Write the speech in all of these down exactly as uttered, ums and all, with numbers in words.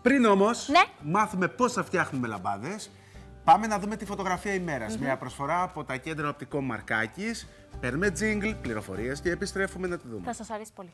Πριν όμως ναι. μάθουμε πώς θα φτιάχνουμε λαμπάδες, πάμε να δούμε τη φωτογραφία ημέρας. Mm-hmm. Μια προσφορά από τα κέντρα οπτικών Μαρκάκης. Παίρνουμε τζίγκλ, πληροφορίες και επιστρέφουμε να τη δούμε. Θα σας αρέσει πολύ.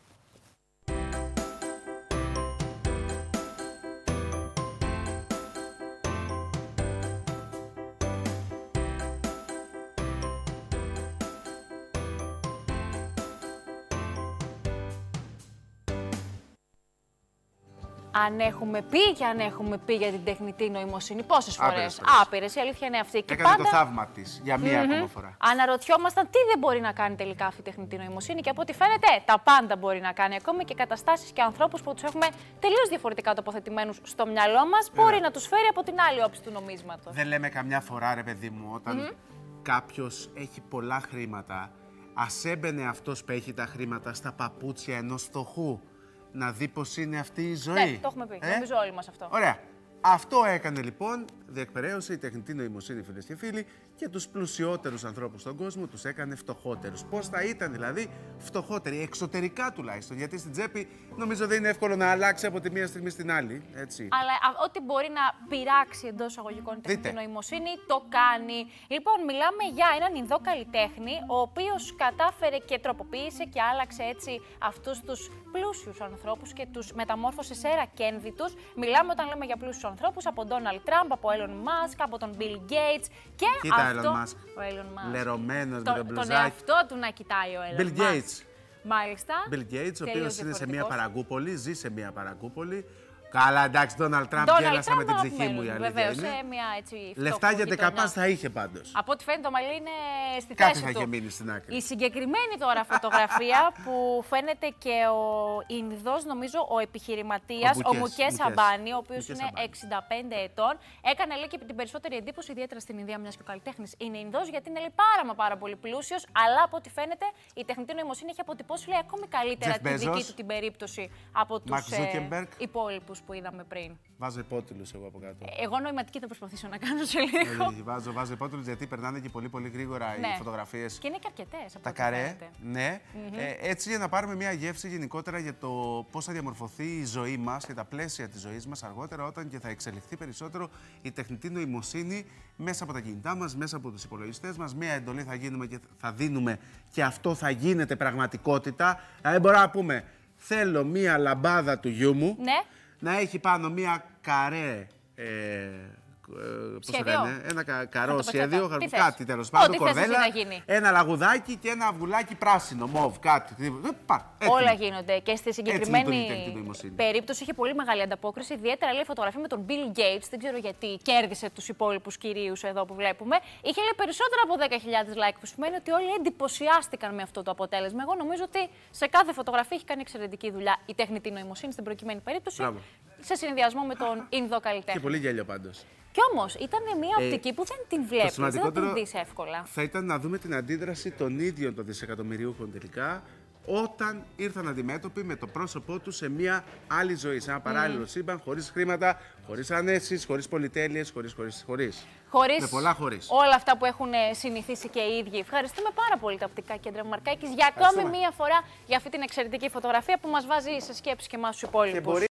Αν έχουμε πει και αν έχουμε πει για την τεχνητή νοημοσύνη, πόσες φορές? Άπειρες, η αλήθεια είναι αυτή. Έκανε πάντα... το θαύμα της για μία mm-hmm. ακόμα φορά. Αναρωτιόμασταν τι δεν μπορεί να κάνει τελικά αυτή η τεχνητή νοημοσύνη και από ό,τι φαίνεται τα πάντα μπορεί να κάνει. Ακόμη και καταστάσεις και ανθρώπους που τους έχουμε τελείως διαφορετικά τοποθετημένους στο μυαλό μας, yeah. μπορεί να τους φέρει από την άλλη όψη του νομίσματος. Δεν λέμε καμιά φορά, ρε παιδί μου, όταν mm-hmm. κάποιος έχει πολλά χρήματα, ας έμπαινε αυτός που έχει τα χρήματα στα παπούτσια ενός φτωχού. Να δει πώς είναι αυτή η ζωή. Ναι, το έχουμε πει. Ε? Νομίζω όλοι μας αυτό. Ωραία. Αυτό έκανε λοιπόν, διεκπεραίωσε η τεχνητή νοημοσύνη, φίλες και φίλοι, και τους πλουσιότερους ανθρώπους στον κόσμο τους έκανε φτωχότερους. Πώς θα ήταν δηλαδή φτωχότεροι, εξωτερικά τουλάχιστον, γιατί στην τσέπη νομίζω δεν είναι εύκολο να αλλάξει από τη μία στιγμή στην άλλη. Έτσι. Αλλά ό,τι μπορεί να πειράξει εντός εισαγωγικών η τεχνητή νοημοσύνη, το κάνει. Λοιπόν, μιλάμε για έναν Ινδό καλλιτέχνη, ο οποίος κατάφερε και τροποποίησε και άλλαξε έτσι αυτούς τους πλούσιους ανθρώπους και τους μεταμόρφωσε σε ρακένδυτους. Μιλάμε όταν λέμε για πλούσιους ανθρώπους από Ντόναλντ Τραμπ, από Elon Musk, από τον Bill Gates και Κοίτα, αυτό... Elon Musk. Ο Elon Musk. Λερωμένος το, με τον μπλουζάκι. Τον εαυτό του να κοιτάει ο Elon Bill Musk. Gates. Μάλιστα. Bill Gates, ο οποίος είναι σε μια παραγκούπολη, ζει σε μια παραγκούπολη. Καλά, εντάξει, Ντόναλντ Τραμπ γέλασα με την ψυχή μου, η αλήθεια βεβαίως, είναι. σε μια έτσι Λεφτά για δεκαπάς θα είχε πάντως. Από ό,τι φαίνεται το μαλλί είναι στη Κάτι θέση θα του. είχε μείνει στην άκρη. Η συγκεκριμένη τώρα φωτογραφία που φαίνεται και ο Ινδός, νομίζω, ο επιχειρηματίας, ο, ο Μουκές Αμπάνι, ο οποίος είναι εξήντα πέντε ετών, έκανε λέει και την περισσότερη εντύπωση, ιδιαίτερα στην Ινδία, μιας και ο καλλιτέχνης είναι Ινδός, γιατί είναι λέει, πάρα μα πάρα πολύ πλούσιος, αλλά από ό,τι φαίνεται η τεχνητή νοημοσύνη έχει αποτυπώσει λέει, ακόμη καλύτερα τη δική του την περίπτωση από τους ε, υπόλοιπους που είδαμε πριν. Βάζω υπότιλους εγώ από κάτω. Εγώ νοηματική θα προσπαθήσω να κάνω σε λίγο. Ε, βάζω, βάζω υπότιλους γιατί περνάνε και πολύ πολύ γρήγορα ναι. οι φωτογραφίες. Και είναι και αρκετές. Τα καρέ. Ναι. Mm-hmm. ε, έτσι για να πάρουμε μια γεύση γενικότερα για το πώς θα διαμορφωθεί η ζωή μας και τα πλαίσια της ζωής μας αργότερα, όταν και θα εξελιχθεί περισσότερο η τεχνητή νοημοσύνη μέσα από τα κινητά μας, μέσα από τους υπολογιστές μας. Μια εντολή θα, γίνουμε και θα δίνουμε και αυτό θα γίνεται πραγματικότητα. Δηλαδή, μπορούμε να πούμε, θέλω μια λαμπάδα του γιού μου. Ναι. Να έχει πάνω μία καρέ, ε, πώς το λένε, ένα κα, καρό σχέδιο, κάτι τέλος πάντων, κορδέλα, ένα λαγουδάκι και ένα αυγουλάκι πράσινο, μοβ, κάτι. Έτσι. Όλα γίνονται και στη συγκεκριμένη περίπτωση είχε πολύ μεγάλη ανταπόκριση, ιδιαίτερα λέει φωτογραφία με τον Bill Gates, δεν ξέρω γιατί κέρδισε τους υπόλοιπους κυρίους εδώ που βλέπουμε. Είχε λέει περισσότερα από δέκα χιλιάδες like, που σημαίνει ότι όλοι εντυπωσιάστηκαν με αυτό το αποτέλεσμα. Εγώ νομίζω ότι σε κάθε φωτογραφία έχει κάνει εξαιρετική δουλειά η τεχνητή νοημοσύνη στην προκειμένη περίπτωση, Μπράβο. σε συνδυασμό με τον Ινδό καλλιτέχνη. Και πολύ γέλιο πάντως. Κι όμως ήταν μια οπτική ε, που δεν την βλέπεις, δεν θα την δεις εύκολα. Θα ήταν να δούμε την αντίδραση των ίδιων των δισεκατομμυριούχων τελικά, όταν ήρθαν αντιμέτωποι με το πρόσωπό τους σε μια άλλη ζωή, σε ένα παράλληλο mm. σύμπαν, χωρίς χρήματα, χωρίς ανέσεις, χωρίς πολυτέλειες, χωρίς, χωρίς, χωρίς. Χωρίς με πολλά χωρίς. Όλα αυτά που έχουν συνηθίσει και οι ίδιοι. Ευχαριστούμε πάρα πολύ τα οπτικά κέντρα Μαρκάκης για ακόμη μία φορά για αυτή την εξαιρετική φωτογραφία που μας βάζει σε σκέψη και εμάς τους υπόλοιπους.